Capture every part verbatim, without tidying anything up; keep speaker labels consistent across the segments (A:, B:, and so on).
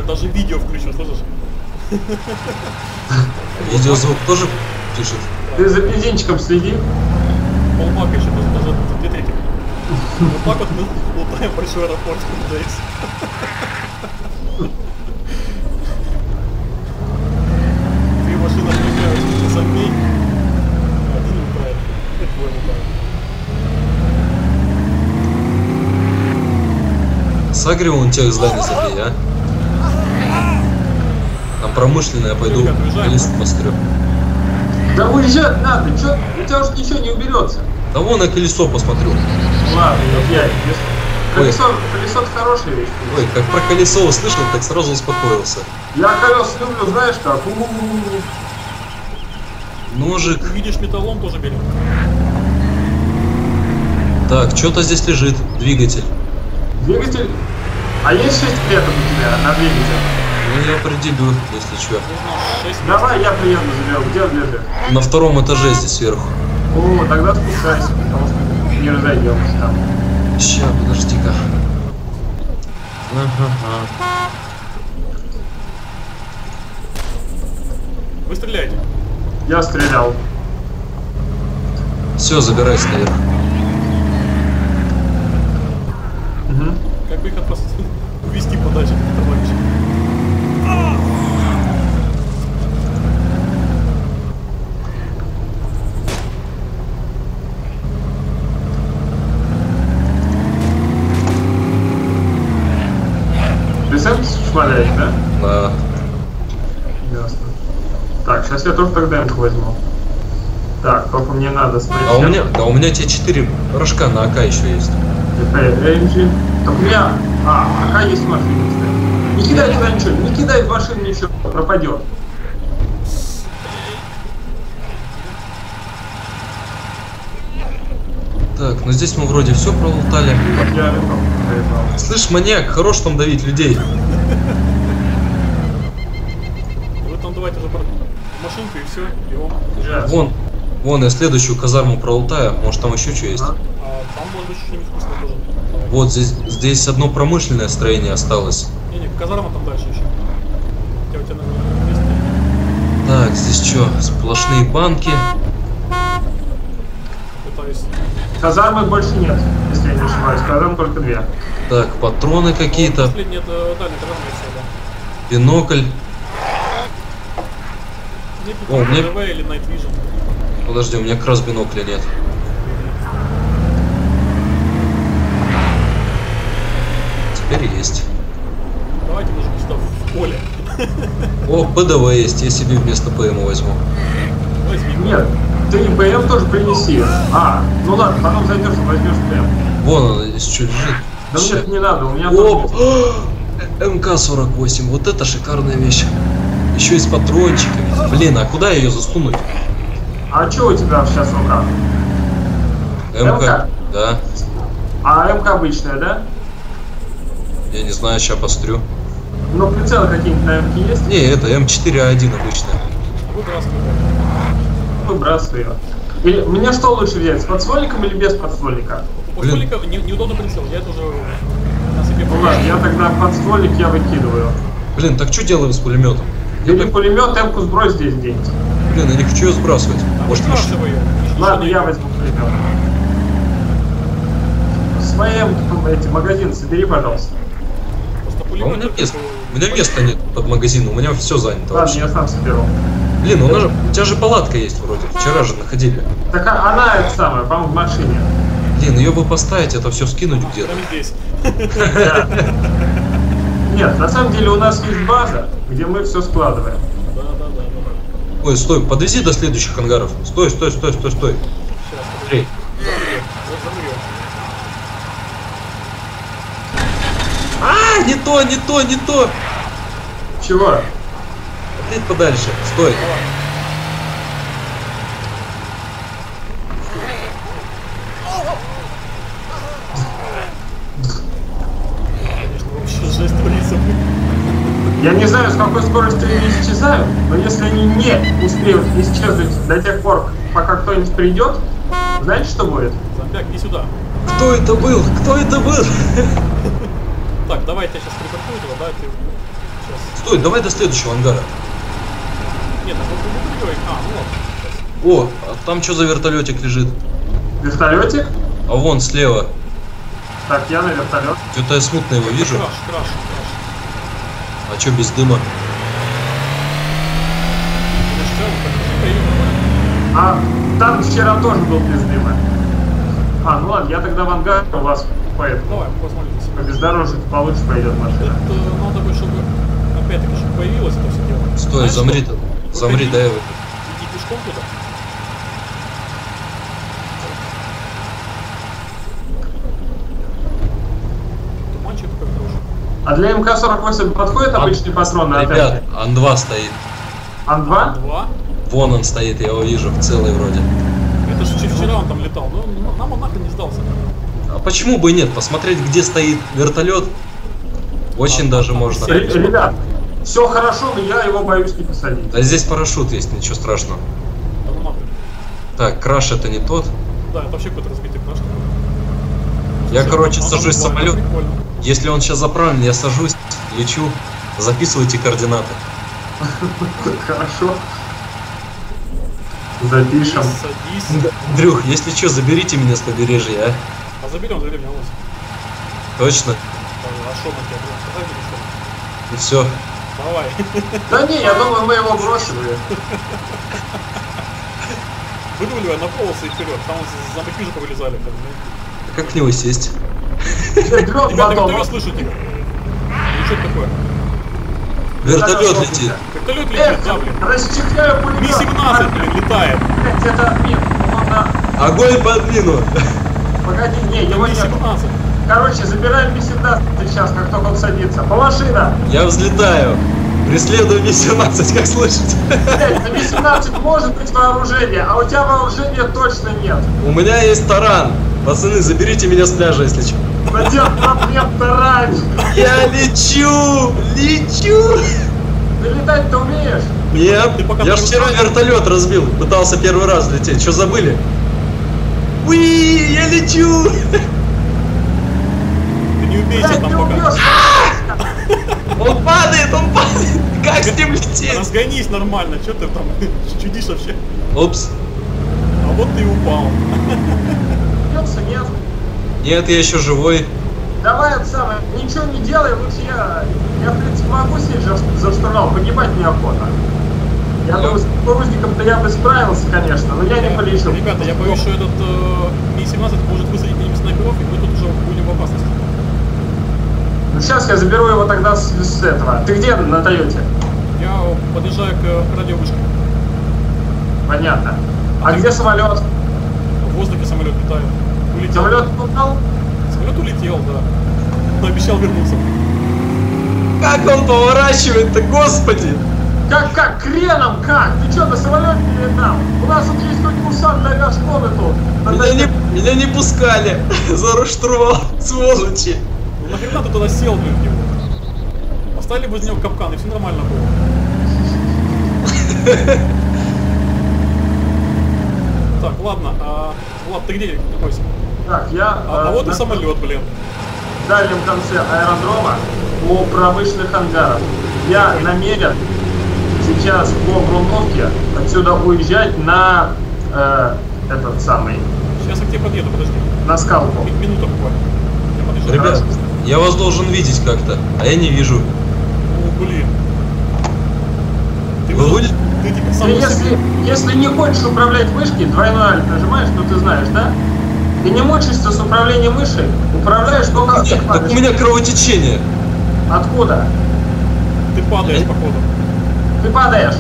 A: даже видео включил, слышишь?
B: Видеозвук тоже пишет.
C: Ты за бензинчиком следи.
A: Полбака еще, даже, даже две трети. Вот так вот мы лутаем большой аэропорт эн дэ икс. Две машины отвлекают за мей. Один лутает, и двое лутают.
B: Сагрил он тех зданий забей, а? Там промышленное, я пойду лист пострю.
C: Да уезжать надо, чё? У тебя уж ничего не уберется.
B: Да вон на колесо посмотрю.
C: Ладно, я колесо, колесо хорошая вещь.
B: Ой, как про колесо услышал, так сразу успокоился.
C: Я колес люблю, знаешь как?
B: Ножик.
A: Видишь, металлом тоже берем.
B: Так, что-то здесь лежит. Двигатель.
C: Двигатель? А есть шесть клеток у тебя на двигатель?
B: Ну я определю, если что.
C: Давай я приеду заберу. Где он лежит?
B: На втором этаже здесь сверху.
C: О, тогда спускайся, потому что не разойдемся там.
B: Ща, подожди-ка. Ага.
A: Вы стреляете?
C: Я стрелял.
B: Все, забирайся наверх.
C: Угу.
A: Как бы их просто увести подальше от товарища.
C: Ты сам шмаляешь, да?
B: Да.
C: Ясно. Так, сейчас я тоже тогда эмку возьму. Так, только мне надо смотреть.
B: А у меня, да у меня те четыре рожка на АК еще есть.
C: Engine. Так у меня... А, АК есть в машине, кстати. Не кидай туда ничего, не кидай в машину ничего, пропадет.
B: Так, ну здесь мы вроде все пролутали.
C: Я летал, я
B: Слышь, маньяк, хорош там давить людей.
A: Вы там давайте уже машинку и все, и он.
C: летал.
B: Вон, вон я следующую казарму пролутаю. Может там еще что есть?
A: А там может быть что-нибудь вкусное тоже.
B: Вот здесь, здесь одно промышленное строение осталось.
A: Не-не, казарма там дальше еще. Хотя у тебя, наверное, место.
B: Так, здесь что? Сплошные банки.
A: Пытаюсь.
C: Казармы больше нет, если я не ошибаюсь. Казарм только две.
B: Так, патроны какие-то.
A: Последний это дальний казарма и все, да.
B: Бинокль.
A: Нет,
B: О, у меня-
A: ТВ или Night Vision.
B: Подожди, у меня как раз бинокля нет. Теперь есть.
A: Давайте даже сюда в поле.
B: О, ПДВ есть, я себе вместо ПМ возьму.
A: Возьми.
C: Нет, ты ПМ тоже принеси. А, ну ладно, потом зайдешь и возьмешь ПМ.
B: Вон он здесь что лежит.
C: Да
B: Ща.
C: нет, не надо, у меня
B: Оп!
C: тоже...
B: эм ка сорок восемь, вот это шикарная вещь. Еще и с патрончиками. Блин, а куда ее засунуть?
C: А что у тебя сейчас в руках?
B: МК?
C: МК?
B: Да.
C: А МК обычная, да?
B: Я не знаю, сейчас пострю.
C: Ну, прицелы какие-нибудь на МК есть?
B: Не, это эм четыре а один обычная.
A: Выбрасывай.
C: Выбрасывай ее. Или мне что лучше взять, с подствольником или без подствольника?
A: У подствольника не, неудобно прицел, я это уже на себе
C: Ну ладно, я тогда подствольник я выкидываю.
B: Блин, так что делаем с пулеметом?
C: Бери пулемет, эмку сбрось здесь где-нибудь.
B: Блин, я не хочу ее сбрасывать. Может, маш-
A: Выбрасывай ее.
C: Ладно, я возьму пулемет. Свои эти магазины собери, пожалуйста.
A: Просто
B: А у
A: пулемет
B: меня
A: только
B: места,
A: такой-
B: у меня места нет под магазином, у меня все занято
C: Ладно,
B: вообще.
C: я сам соберу.
B: Блин, у, нас же- у тебя же палатка есть вроде, вчера же находили.
C: Так а- она это самое, по-моему, в машине.
B: Блин, ее бы поставить, это все скинуть где-то.
A: Прямо здесь.
C: Да. Нет, на самом деле у нас есть база, где мы все складываем.
A: Да, да, да, да.
B: Ой, стой, подвези до следующих ангаров. Стой, стой, стой, стой, стой.
A: Сейчас,
B: Смотри.
A: вот замрет.
B: А, не то, не то, не то.
C: Чего?
B: Отъедь подальше. Стой.
A: Конечно, вообще жесть творится.
C: Я не знаю, с какой скоростью они исчезают, но если они не успеют исчезнуть до тех пор, пока кто-нибудь придет, знаете, что будет?
A: Зомбяк, иди сюда.
B: Кто это был? Кто это был?
A: Так, давай я тебя сейчас припаркую туда, да, ты Сейчас.
B: Стой, давай до следующего ангара.
A: Нет, а вот мы говорим. А, ну ладно.
B: О, а там что за вертолетик лежит?
C: Вертолетик?
B: А вон слева.
C: Так, я на вертолет.
B: Что-то я смутно его вижу.
A: Краш, краш, краш.
B: А что без дыма?
C: А там вчера тоже был без дыма. А, ну ладно, я тогда в ангар у вас поэтому.
A: Давай, посмотрим.
C: По бездорожью получше пойдет машина.
A: Это надо бы, чтобы опять-таки, чтобы появилось это все дело.
B: Стой,
A: Знаешь
B: замри
A: что?
B: ты. Замри,
A: Выходи,
B: дай его.
A: иди пешком туда. Туманчик такой хороший.
C: А для эм ка сорок восемь подходит обычный патрон на
B: Ребят, Ан два стоит.
C: Ан два?
A: Два.
B: Вон он стоит, я его вижу, в целый вроде.
A: Это же вчера он там летал. Ну, ну, нам он нахрен не сдался.
B: А почему бы и нет? Посмотреть, где стоит вертолет, очень
A: А,
B: даже
A: а,
B: можно.
A: все.
C: Ребят, все хорошо, но я его боюсь не посадить.
B: А здесь парашют есть, ничего страшного.
A: Да ну нахрен.
B: Так, краш это не тот.
A: Да, это вообще какой-то разбитый краш.
B: Я,
A: Слушай,
B: короче,
A: а там
B: сажусь в
A: два, это
B: самолет.
A: прикольно.
B: Если он сейчас заправлен, я сажусь, лечу. Записывайте координаты.
C: Хорошо. Запишем.
A: Садись.
B: Андрюх, если что, заберите меня с побережья, а?
A: А заберем, заберем, меня лось.
B: Точно?
A: А что на тебя? Давай, что?
B: И все.
A: Давай.
C: Да не, я думаю, мы его бросили.
A: Выруливай на полосы и вперед. Там замки же повылезали. Как, ну.
B: А как в него сесть?
C: Вперед
A: Ребята,
C: потом.
A: кто слышит тебя? Ну что это такое?
B: Вертолет летит.
A: Вертолет
C: Эх,
A: летит, да, блин.
C: расчехляю пулемет.
A: Ми семнадцать, блин, летает.
C: Блядь, это нет, он на-
B: Огонь под мину.
C: Погоди, не, его
A: Ми
C: нет.
A: семнадцать.
C: Короче, забираем Ми семнадцать сейчас, как только он садится. По машина!
B: Я взлетаю. Преследую Ми семнадцать, как слышите?
C: Блядь, на Ми семнадцать может быть вооружение, а у тебя вооружения точно нет.
B: У меня есть таран. Пацаны, заберите меня с пляжа, если что.
C: Надел проблем тарань.
B: Я лечу! Лечу!
C: Ты летать-то умеешь?
B: Нет,
A: Ты пока
B: я ж
A: не
B: вчера
A: устал?
B: вертолет разбил. Пытался первый раз лететь. Что забыли? Уи, я лечу!
A: Ты не убейся
C: Блядь,
A: там
C: не
A: пока.
C: убьешь.
B: Он падает, он падает! Как с ним лететь?
A: Разгонись нормально, что ты там чудишь вообще?
B: Опс.
A: А вот ты и упал.
C: Убьется, нет.
B: Нет, я еще живой.
C: Давай это самое, ничего не делай, лучше я, я в принципе могу сесть за, за штурвал, погибать неохота. Я
B: Ну.
C: думаю, с кукурузником-то я бы справился, конечно, но я не полечу.
A: Ребята, я боюсь, что этот э, Ми семнадцать может высадить на ним снайперов, и мы тут уже будем в опасности.
C: Ну сейчас я заберу его тогда с, с этого. Ты где на Тойоте?
A: Я подъезжаю к радиовышке.
C: Понятно. А где самолет?
A: В воздухе самолет летает. Улетел.
C: Самолет упал?
A: Самолет улетел, да. Но обещал вернуться.
B: Как он поворачивает-то, господи!
C: Как, как? Креном как? Ты что, на самолете не летал? У нас тут есть хоть курсант авиашколы тут. На
B: Меня не,
C: Тойоте.
B: меня не пускали за штурвал, сволочи.
A: Ну нахрена ты туда сел, блин, в него? Поставили бы из него капкан, и все нормально было. Так, ладно, а... Влад, ты где находишься?
C: Так, я...
A: А, а
C: э,
A: вот и
C: на
A: самолет, блин.
C: дальнем конце аэродрома у промышленных ангаров. Я намерен сейчас по грунтовке отсюда уезжать на э, этот самый,
A: Сейчас я к тебе подъеду, подожди.
C: на скалку.
A: Ми- Минута буквально. Я подъезжаю.
B: Ребят, я вас должен видеть как-то, а я не вижу.
A: О, блин. Ты
B: Вы
A: уже-
B: будете?
A: Ты типа
C: Ты
A: сам
C: если, если не хочешь управлять мышкой, двойной альт нажимаешь, ну ты знаешь, да? Ты не мучаешься с управлением мышей, управляешь только...
B: Нет, так у меня кровотечение.
C: Откуда?
A: Ты падаешь, походу.
C: Ты падаешь.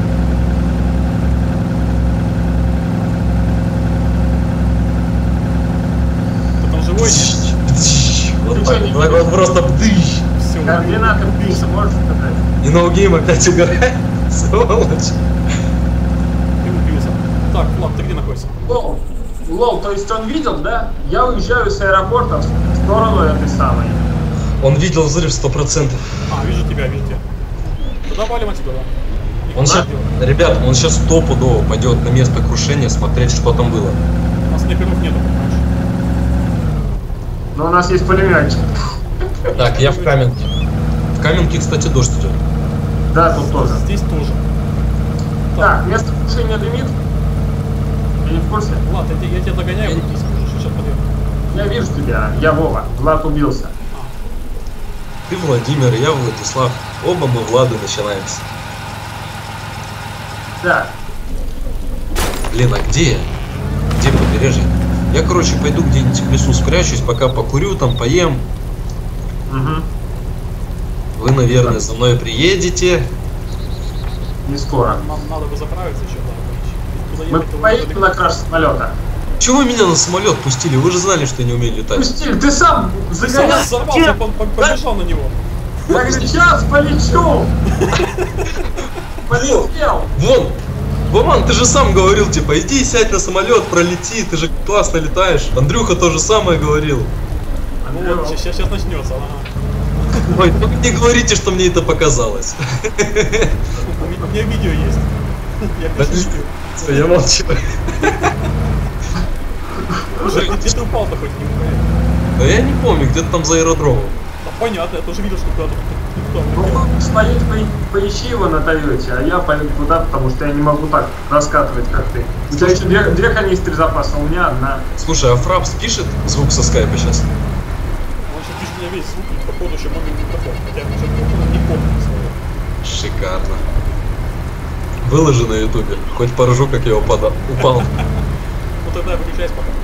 A: Ты там живой, нет?
B: Вот
C: Ты
B: так,
C: чё, не
B: вот
C: видишь?
B: просто бдыщ.
A: Все.
C: Координаты пишешь, можешь сказать?
B: И ноугейм опять играет. Сволочь.
A: Ты убился. Так, Влад, ты где находишься?
C: Лол, лол, то есть он видел, да? Я уезжаю с аэропорта в сторону этой самой.
B: Он видел взрыв сто процентов.
A: А, вижу тебя, вижу тебя. Туда валим отсюда, да?
B: Он сейчас, ребят, он сейчас стопудово пойдет на место крушения смотреть, что там было.
A: У нас снайперов нету, понимаешь?
C: Но у нас есть пулеметчик.
B: Так, я в каменке. В Каменке, кстати, дождь идет.
C: Да, тут тоже.
A: Здесь тоже.
C: Так, место крушения дымит. Я не в курсе.
A: Влад, я, те- я тебя догоняю,
B: Я-
A: будь скажешь, сейчас подъеду.
C: Я вижу тебя, я Вова. Влад убился.
B: Ты Владимир, я Владислав. Оба мы Влады начинаемся.
C: Так,
B: Блин, а где я? Где побережье? Я, короче, пойду где-нибудь в лесу спрячусь, пока покурю, там поем.
C: угу.
B: Вы, наверное, за мной приедете.
C: Не скоро.
A: Нам надо бы заправиться еще, да. Куда
C: Мы
A: ехать-то уже
C: поедем
A: далеко.
C: на краш самолета.
B: Чего вы меня на самолет пустили? Вы же знали, что я не умею летать.
C: Пусти, ты сам
A: Сам
C: загонял.
A: взорвался, по- по- побежал на него.
C: Я говорю, сейчас полечу. Полетел.
B: Вон! Вован, ты же сам говорил, типа, иди сядь на самолет, пролети, ты же классно летаешь. Андрюха то же самое говорил.
A: Ну вот, сейчас, сейчас начнется. Ага.
B: Ой, только не говорите, что мне это показалось.
A: У меня видео есть. Я пришутил.
B: Я молчу.
A: Слушай, где ты упал-то хоть не упал?
B: Да я не помню, где-то там за аэродромом.
A: Да понятно, я тоже видел, что куда-то кто-то
C: Ну,
A: улетел.
C: поедь, по- поищи его на Тойоте, а я поеду туда, потому что я не могу так раскатывать, как ты. У тебя еще две, две канистры запаса, у меня одна.
B: Слушай, а Фрапс пишет звук со скайпа сейчас?
A: Он сейчас пишет мне весь звук, и походу еще мобильный микрофон. Хотя я уже не помню свое.
B: Шикарно. Выложи на ютубе, хоть поржу, как я упада- упал.
A: Ну тогда выключайся пока.